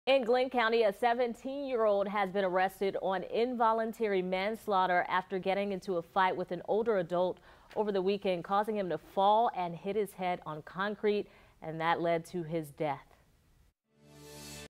In Glynn County, a 17-year-old has been arrested on involuntary manslaughter after getting into a fight with an older adult over the weekend, causing him to fall and hit his head on concrete, and that led to his death.